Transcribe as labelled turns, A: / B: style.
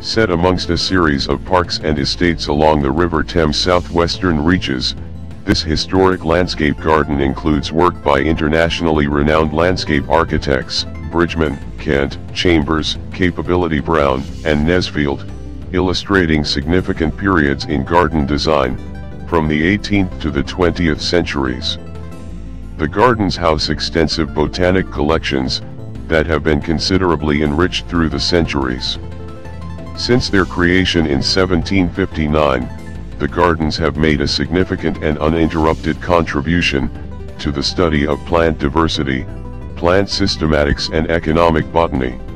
A: Set amongst a series of parks and estates along the River Thames southwestern reaches, this historic landscape garden includes work by internationally renowned landscape architects, Bridgman, Kent, Chambers, Capability Brown, and Nesfield, illustrating significant periods in garden design, from the 18th to the 20th centuries. The gardens house extensive botanic collections that have been considerably enriched through the centuries. Since their creation in 1759, the gardens have made a significant and uninterrupted contribution to the study of plant diversity, plant systematics and economic botany.